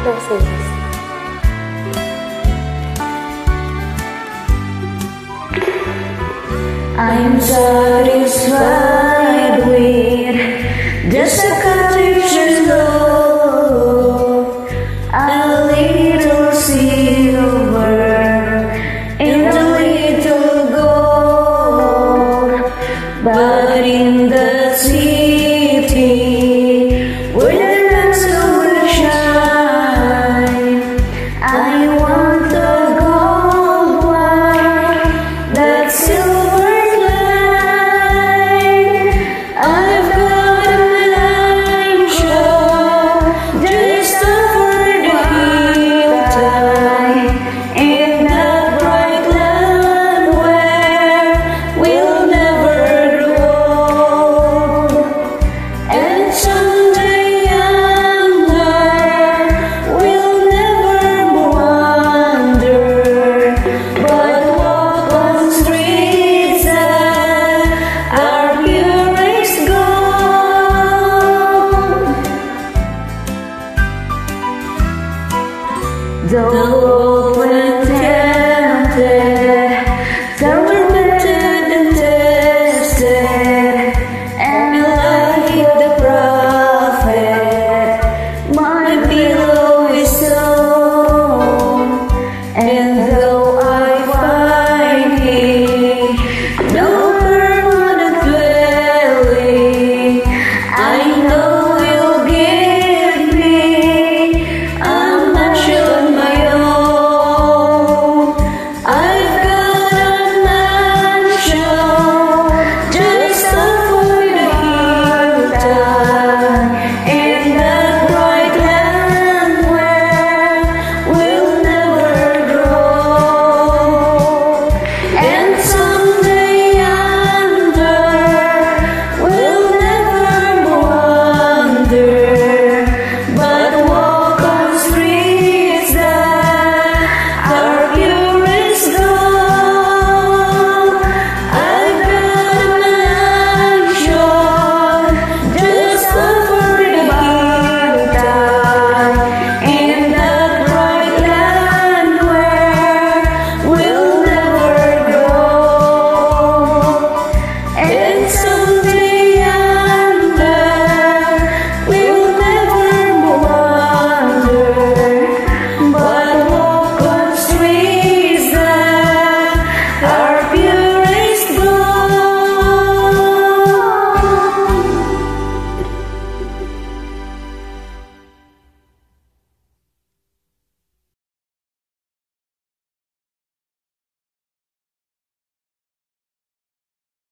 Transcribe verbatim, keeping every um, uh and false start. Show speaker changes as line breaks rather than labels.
No service.
I'm satisfied with just a cottage glow, a little silver and a little gold. But in the city where the lights will shine, I want the gold one, that silver. Though